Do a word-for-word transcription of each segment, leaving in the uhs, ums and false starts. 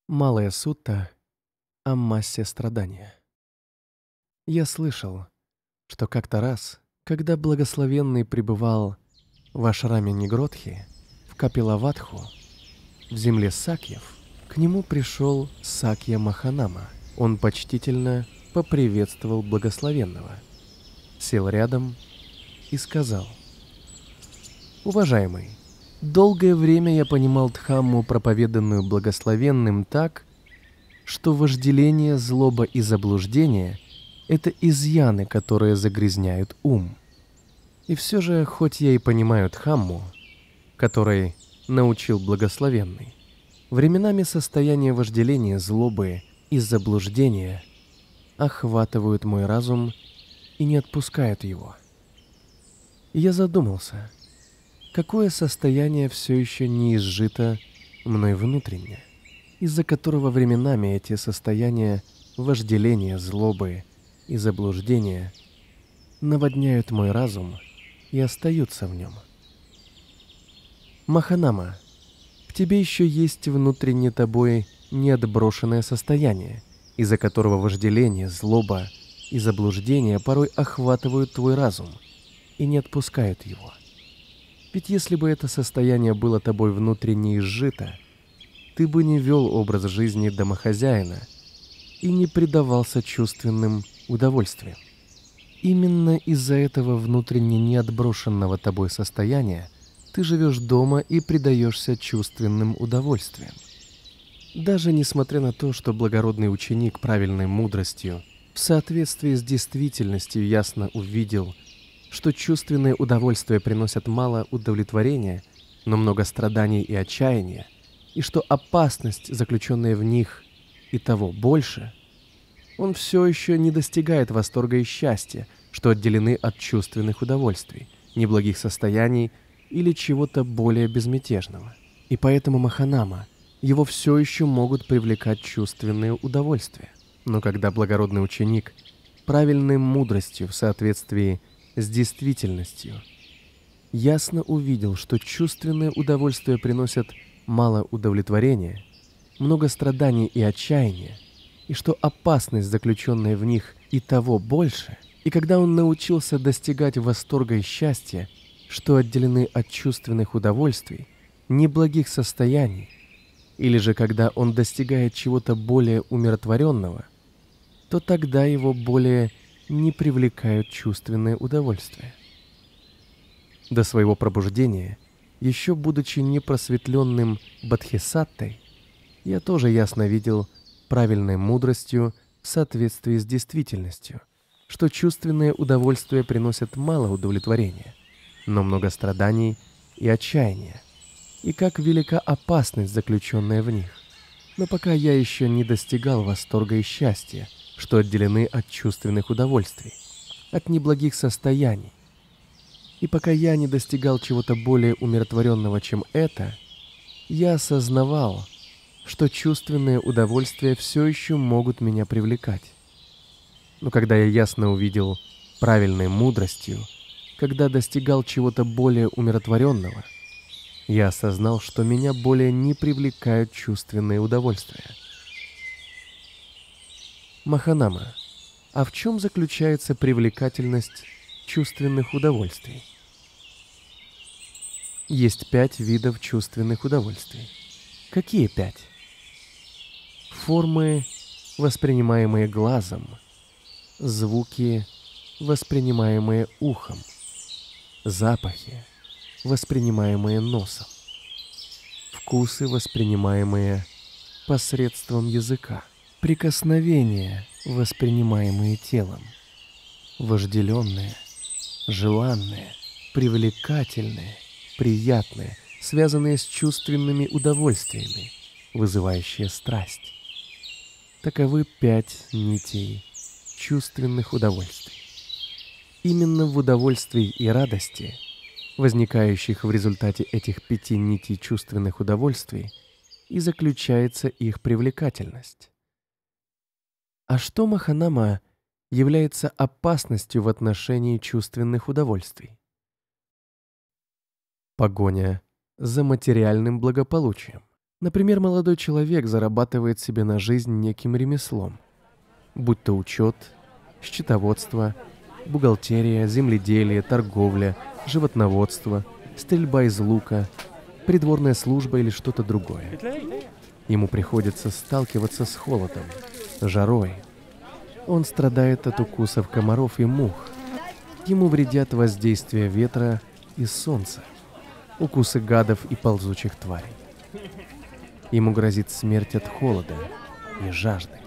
Малая сутта о массе страдания. Я слышал, что как-то раз, когда благословенный пребывал в ашраме Нигродхи, в Капилаватху, в земле Сакьев, к нему пришел Сакья Маханама. Он почтительно поприветствовал благословенного, сел рядом и сказал: «Уважаемый, долгое время я понимал Дхамму, проповеданную благословенным, так, что вожделение, злоба и заблуждение — это изъяны, которые загрязняют ум. И все же, хоть я и понимаю Дхамму, которой научил благословенный, временами состояние вожделения, злобы и заблуждения охватывают мой разум и не отпускают его. И я задумался, какое состояние все еще не изжито мной внутренне, из-за которого временами эти состояния вожделения, злобы и заблуждения наводняют мой разум и остаются в нем. Маханама, в тебе еще есть внутренне тобой неотброшенное состояние, из-за которого вожделение, злоба и заблуждения порой охватывают твой разум и не отпускают его. Ведь если бы это состояние было тобой внутренне изжито, ты бы не вел образ жизни домохозяина и не предавался чувственным удовольствиям. Именно из-за этого внутренне неотброшенного тобой состояния ты живешь дома и предаешься чувственным удовольствиям. Даже несмотря на то, что благородный ученик правильной мудростью в соответствии с действительностью ясно увидел, что чувственные удовольствия приносят мало удовлетворения, но много страданий и отчаяния, и что опасность, заключенная в них, и того больше, он все еще не достигает восторга и счастья, что отделены от чувственных удовольствий, неблагих состояний или чего-то более безмятежного. И поэтому Маханама, его все еще могут привлекать чувственные удовольствия. Но когда благородный ученик правильной мудростью в соответствии с действительностью ясно увидел, что чувственные удовольствия приносят мало удовлетворения, много страданий и отчаяния, и что опасность, заключенная в них, и того больше, и когда он научился достигать восторга и счастья, что отделены от чувственных удовольствий, неблагих состояний, или же когда он достигает чего-то более умиротворенного, то тогда его более не привлекают чувственные удовольствия. До своего пробуждения, еще будучи непросветленным бодхисаттвой, я тоже ясно видел правильной мудростью в соответствии с действительностью, что чувственные удовольствия приносят мало удовлетворения, но много страданий и отчаяния, и как велика опасность, заключенная в них. Но пока я еще не достигал восторга и счастья, что отделены от чувственных удовольствий, от неблагих состояний, и пока я не достигал чего-то более умиротворенного, чем это, я осознавал, что чувственные удовольствия все еще могут меня привлекать. Но когда я ясно увидел правильной мудростью, когда достигал чего-то более умиротворенного, я осознал, что меня более не привлекают чувственные удовольствия. Маханама, а в чем заключается привлекательность чувственных удовольствий? Есть пять видов чувственных удовольствий. Какие пять? Формы, воспринимаемые глазом, звуки, воспринимаемые ухом, запахи, воспринимаемые носом, вкусы, воспринимаемые посредством языка, прикосновения, воспринимаемые телом, вожделенные, желанные, привлекательные, приятные, связанные с чувственными удовольствиями, вызывающие страсть. Таковы пять нитей чувственных удовольствий. Именно в удовольствии и радости, возникающих в результате этих пяти нитей чувственных удовольствий, и заключается их привлекательность. А что, Маханама, является опасностью в отношении чувственных удовольствий? Погоня за материальным благополучием. Например, молодой человек зарабатывает себе на жизнь неким ремеслом, будь то учет, счетоводство, бухгалтерия, земледелие, торговля, животноводство, стрельба из лука, придворная служба или что-то другое. Ему приходится сталкиваться с холодом, жарой. Он страдает от укусов комаров и мух. Ему вредят воздействие ветра и солнца, укусы гадов и ползучих тварей. Ему грозит смерть от холода и жажды.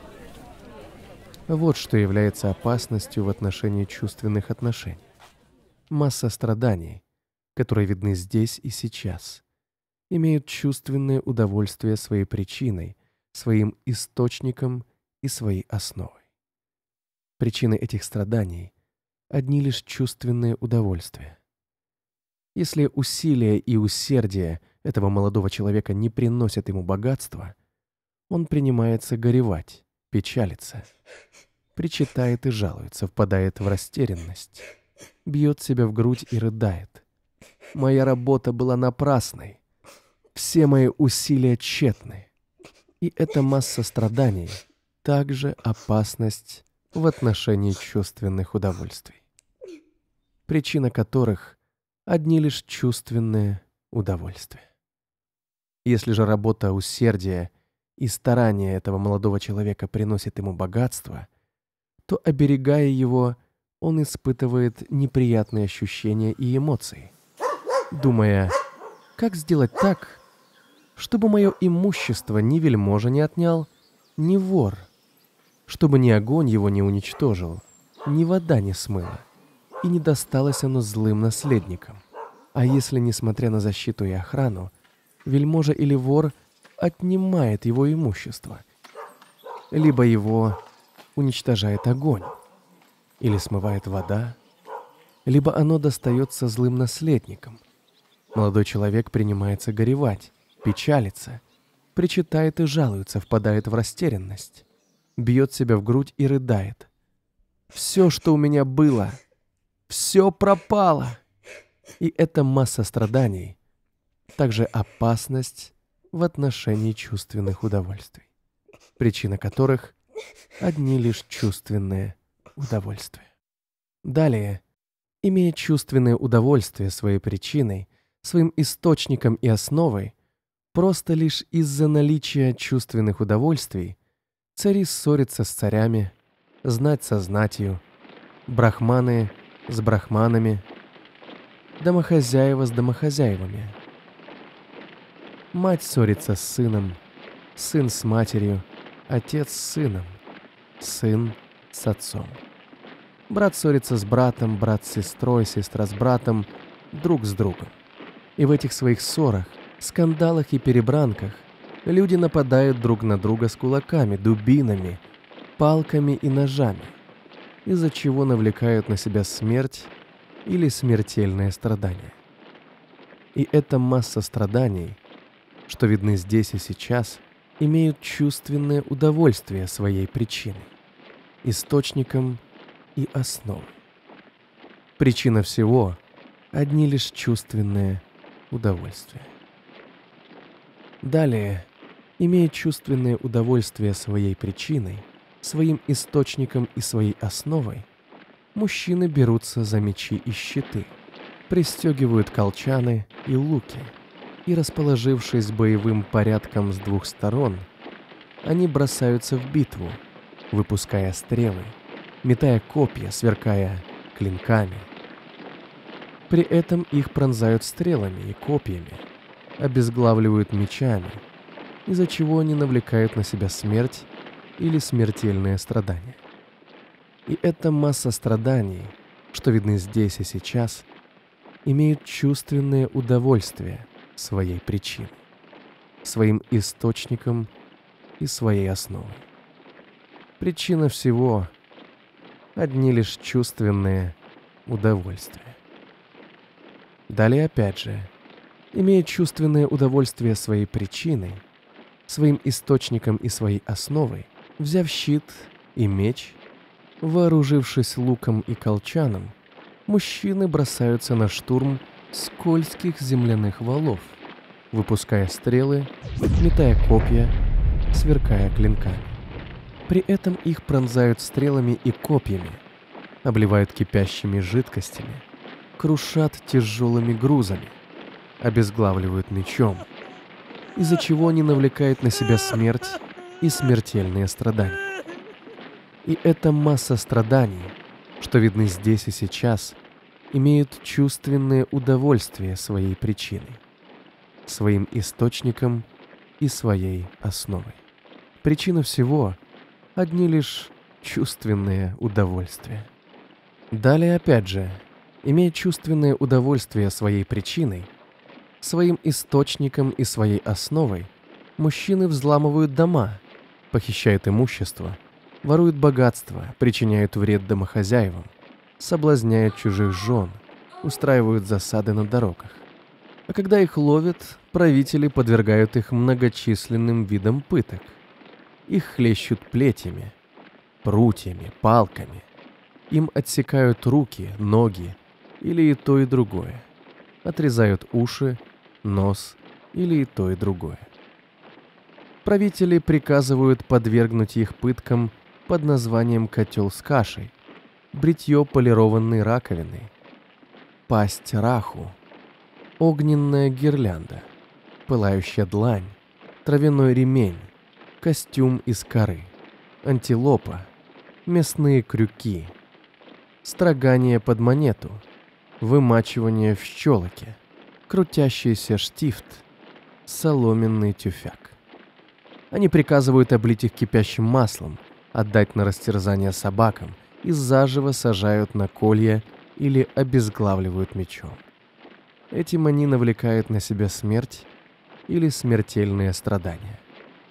Вот что является опасностью в отношении чувственных отношений. Масса страданий, которые видны здесь и сейчас, имеют чувственное удовольствие своей причиной, своим источником и своей основой. Причины этих страданий — одни лишь чувственные удовольствия. Если усилия и усердие этого молодого человека не приносят ему богатства, он принимается горевать, печалиться, причитает и жалуется, впадает в растерянность, бьет себя в грудь и рыдает. «Моя работа была напрасной, все мои усилия тщетны». И эта масса страданий также опасность в отношении чувственных удовольствий, причина которых — одни лишь чувственные удовольствия. Если же работа, усердие и старание этого молодого человека приносит ему богатство, то, оберегая его, он испытывает неприятные ощущения и эмоции, думая, как сделать так, чтобы мое имущество ни вельможа не отнял, ни вор, чтобы ни огонь его не уничтожил, ни вода не смыла, и не досталось оно злым наследникам. А если, несмотря на защиту и охрану, вельможа или вор отнимает его имущество, либо его уничтожает огонь, или смывает вода, либо оно достается злым наследникам, молодой человек принимается горевать, печалится, причитает и жалуется, впадает в растерянность, бьет себя в грудь и рыдает. «Все, что у меня было, все пропало!» И эта масса страданий также опасность в отношении чувственных удовольствий, причина которых — одни лишь чувственные удовольствия. Далее, имея чувственное удовольствие своей причиной, своим источником и основой, просто лишь из-за наличия чувственных удовольствий, цари ссорятся с царями, знать со знатью, брахманы с брахманами, домохозяева с домохозяевами. Мать ссорится с сыном, сын с матерью, отец с сыном, сын с отцом. Брат ссорится с братом, брат с сестрой, сестра с братом, друг с другом. И в этих своих ссорах, скандалах и перебранках люди нападают друг на друга с кулаками, дубинами, палками и ножами, из-за чего навлекают на себя смерть или смертельное страдание. И эта масса страданий, что видны здесь и сейчас, имеют чувственное удовольствие своей причиной, источником и основой. Причина всего — одни лишь чувственные удовольствия. Далее, имея чувственное удовольствие своей причиной, своим источником и своей основой, мужчины берутся за мечи и щиты, пристегивают колчаны и луки, и, расположившись боевым порядком с двух сторон, они бросаются в битву, выпуская стрелы, метая копья, сверкая клинками. При этом их пронзают стрелами и копьями, обезглавливают мечами, из-за чего они навлекают на себя смерть или смертельное страдание. И эта масса страданий, что видны здесь и сейчас, имеют чувственное удовольствие своей причиной, своим источником и своей основой. Причина всего — одни лишь чувственные удовольствия. Далее опять же, имея чувственное удовольствие своей причиной, своим источником и своей основой, взяв щит и меч, вооружившись луком и колчаном, мужчины бросаются на штурм скользких земляных валов, выпуская стрелы, метая копья, сверкая клинками. При этом их пронзают стрелами и копьями, обливают кипящими жидкостями, крушат тяжелыми грузами, обезглавливают мечом, из-за чего они навлекают на себя смерть и смертельные страдания. И эта масса страданий, что видны здесь и сейчас, имеют чувственное удовольствие своей причиной, своим источником и своей основой. Причина всего — одни лишь чувственные удовольствия. Далее, опять же, имея чувственное удовольствие своей причиной, своим источником и своей основой, мужчины взламывают дома, похищают имущество, воруют богатство, причиняют вред домохозяевам, соблазняют чужих жен, устраивают засады на дорогах. А когда их ловят, правители подвергают их многочисленным видам пыток. Их хлещут плетями, прутьями, палками. Им отсекают руки, ноги или и то, и другое. Отрезают уши, нос или и то, и другое. Правители приказывают подвергнуть их пыткам под названием «котел с кашей», бритье полированной раковины, пасть раху, огненная гирлянда, пылающая длань, травяной ремень, костюм из коры, антилопа, мясные крюки, строгание под монету, вымачивание в щелоке, крутящийся штифт, соломенный тюфяк. Они приказывают облить их кипящим маслом, отдать на растерзание собакам и заживо сажают на колья или обезглавливают мечом. Этим они навлекают на себя смерть или смертельные страдания.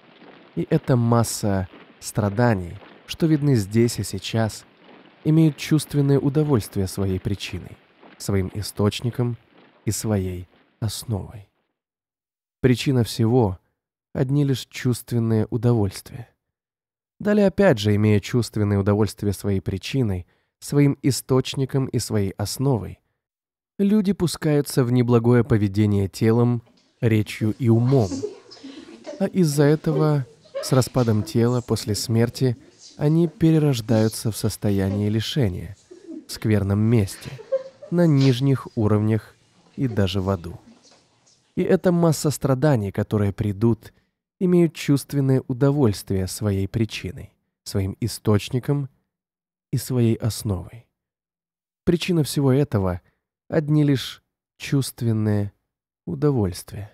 И эта масса страданий, что видны здесь и сейчас, имеют чувственное удовольствие своей причиной, своим источником и своей основой. Причина всего — одни лишь чувственные удовольствия. Далее, опять же, имея чувственное удовольствие своей причиной, своим источником и своей основой, люди пускаются в неблагое поведение телом, речью и умом. А из-за этого, с распадом тела после смерти, они перерождаются в состоянии лишения, в скверном месте, на нижних уровнях и даже в аду. И эта масса страданий, которые придут, имеют чувственное удовольствие своей причиной, своим источником и своей основой. Причина всего этого — одни лишь чувственные удовольствия.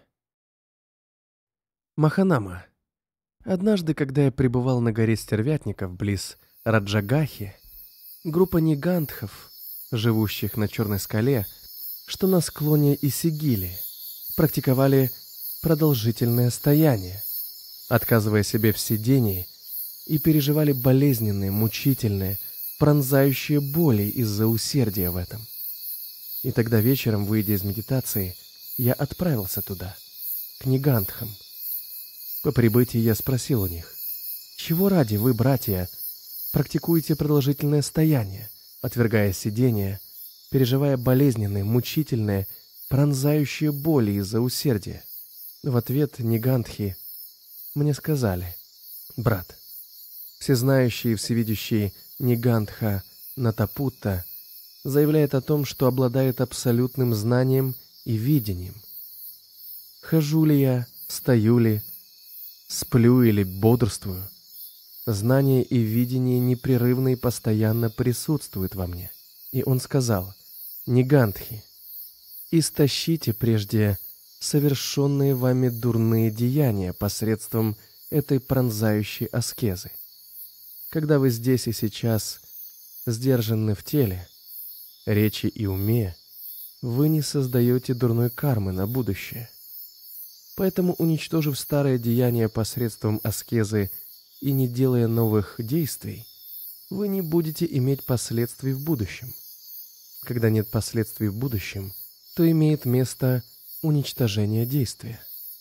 Маханама. Однажды, когда я пребывал на горе Стервятников близ Раджагахи, группа нигантхов, живущих на Черной скале, что на склоне Исигили, практиковали продолжительное стояние, отказывая себе в сидении, и переживали болезненные, мучительные, пронзающие боли из-за усердия в этом. И тогда вечером, выйдя из медитации, я отправился туда, к нигантхам. По прибытии я спросил у них: «Чего ради вы, братья, практикуете продолжительное стояние, отвергая сидение, переживая болезненные, мучительные, пронзающие боли из-за усердия?» В ответ нигантхи мне сказали: «Брат, всезнающий и всевидящий Нигантха Натапутта заявляет о том, что обладает абсолютным знанием и видением. Хожу ли я, стою ли, сплю или бодрствую, знание и видение непрерывно и постоянно присутствуют во мне». И он сказал: «Нигантхи, истощите прежде совершенные вами дурные деяния посредством этой пронзающей аскезы. Когда вы здесь и сейчас сдержаны в теле, речи и уме, вы не создаете дурной кармы на будущее. Поэтому, уничтожив старое деяние посредством аскезы и не делая новых действий, вы не будете иметь последствий в будущем. Когда нет последствий в будущем, то имеет место уничтожение действия.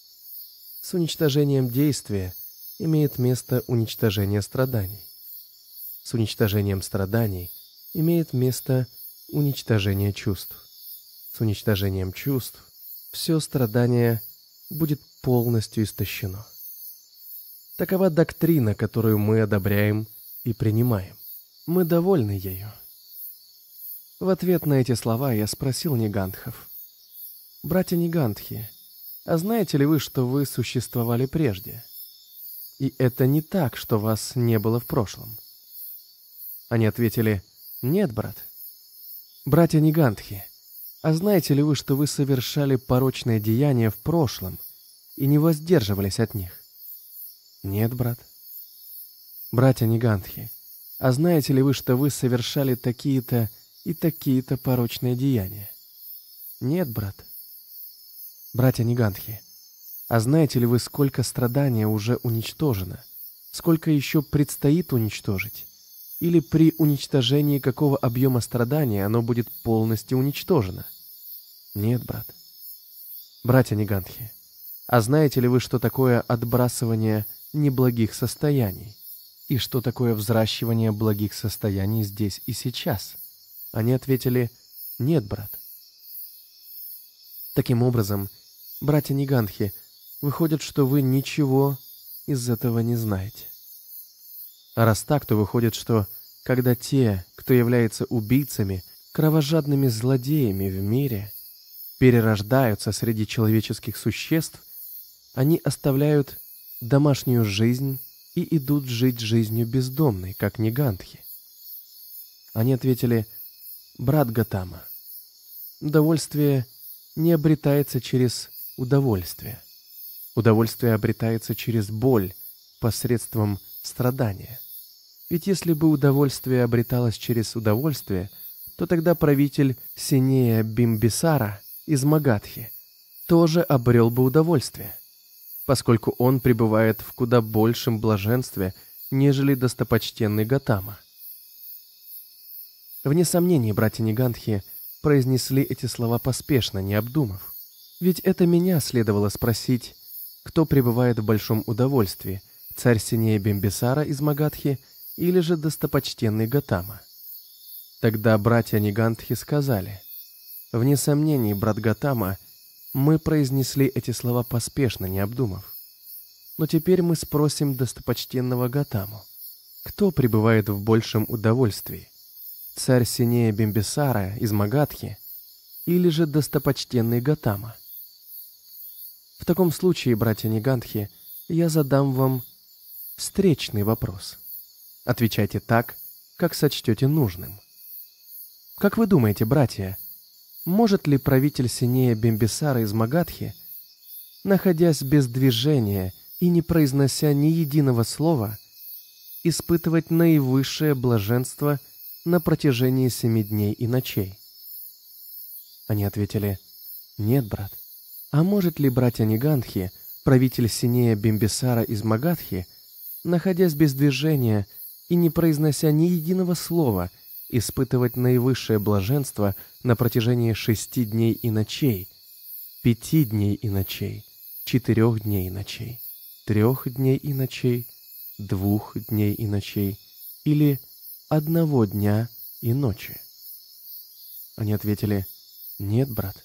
С уничтожением действия имеет место уничтожение страданий. С уничтожением страданий имеет место уничтожение чувств. С уничтожением чувств все страдание будет полностью истощено. Такова доктрина, которую мы одобряем и принимаем. Мы довольны ею. В ответ на эти слова я спросил Нигантхов: «Братья Нигантхи, а знаете ли вы, что вы существовали прежде? И это не так, что вас не было в прошлом?» Они ответили: «Нет, брат». «Братья Нигантхи, а знаете ли вы, что вы совершали порочные деяния в прошлом и не воздерживались от них?» «Нет, брат». «Братья Нигантхи, а знаете ли вы, что вы совершали такие-то и такие-то порочные деяния?» «Нет, брат». «Братья Нигантхи, а знаете ли вы, сколько страдания уже уничтожено, сколько еще предстоит уничтожить? Или при уничтожении какого объема страдания оно будет полностью уничтожено?» «Нет, брат». «Братья Нигантхи, а знаете ли вы, что такое отбрасывание неблагих состояний? И что такое взращивание благих состояний здесь и сейчас?» Они ответили: «Нет, брат». Таким образом, братья Нигантхи, выходит, что вы ничего из этого не знаете. А раз так, то выходит, что когда те, кто является убийцами, кровожадными злодеями в мире, перерождаются среди человеческих существ, они оставляют домашнюю жизнь и идут жить жизнью бездомной, как Нигантхи. Они ответили: «Брат Гатама, удовольствие не обретается через удовольствие. Удовольствие обретается через боль посредством страдания. Ведь если бы удовольствие обреталось через удовольствие, то тогда правитель Синея Бимбисара из Магадхи тоже обрел бы удовольствие, поскольку он пребывает в куда большем блаженстве, нежели достопочтенный Гатама». Вне сомнений, братья Нигантхи произнесли эти слова поспешно, не обдумав. Ведь это меня следовало спросить, кто пребывает в большом удовольствии, царь Синея Бимбисара из Магадхи или же достопочтенный Гатама. Тогда братья Нигантхи сказали: «Вне сомнений, брат Гатама, мы произнесли эти слова поспешно, не обдумав. Но теперь мы спросим достопочтенного Гатаму, кто пребывает в большем удовольствии, царь Синея Бимбисара из Магадхи или же достопочтенный Гатама?» В таком случае, братья Нигантхи, я задам вам встречный вопрос. Отвечайте так, как сочтете нужным. Как вы думаете, братья, может ли правитель Синея Бимбисара из Магадхи, находясь без движения и не произнося ни единого слова, испытывать наивысшее блаженство на протяжении семи дней и ночей? Они ответили: «Нет, брат». А может ли, братья Нигантхи, правитель Синея Бимбисара из Магадхи, находясь без движения и не произнося ни единого слова, испытывать наивысшее блаженство на протяжении шести дней и ночей, пяти дней и ночей, четырех дней и ночей, трех дней и ночей, двух дней и ночей или одного дня и ночи? Они ответили: «Нет, брат».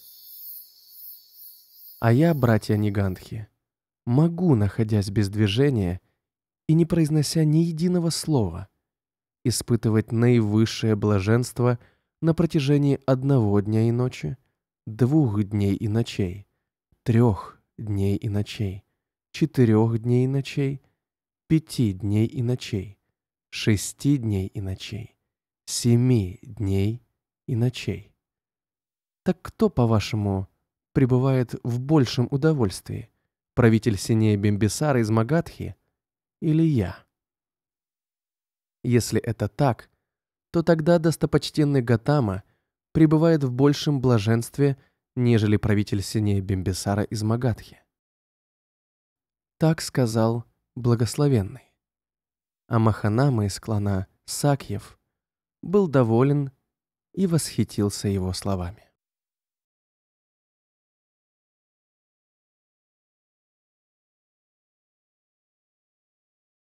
А я, братья Нигантхи, могу, находясь без движения и не произнося ни единого слова, испытывать наивысшее блаженство на протяжении одного дня и ночи, двух дней и ночей, трех дней и ночей, четырех дней и ночей, пяти дней и ночей, шести дней и ночей, семи дней и ночей. Так кто, по-вашему, пребывает в большем удовольствии, правитель Синея Бимбисара из Магадхи или я? Если это так, то тогда достопочтенный Гатама пребывает в большем блаженстве, нежели правитель Синея Бимбисара из Магадхи. Так сказал благословенный. А Маханама из клана Сакьев был доволен и восхитился его словами.